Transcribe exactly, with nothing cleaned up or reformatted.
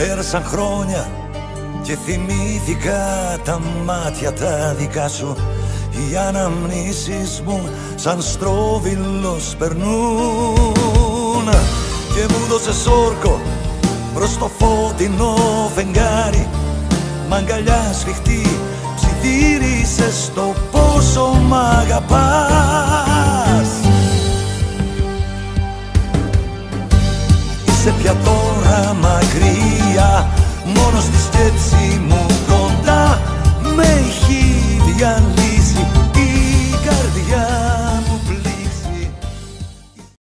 Πέρασαν χρόνια και θυμήθηκα τα μάτια τα δικά σου. Οι αναμνήσεις μου σαν στρόβιλος περνούν και μου δώσες όρκο προς το φωτεινό φεγγάρι. Μ' αγκαλιά σφιχτή ψιθύρισες το πόσο μ' αγαπάς. Είσαι πια τώρα μακριά, μόνο στη σκέψη μου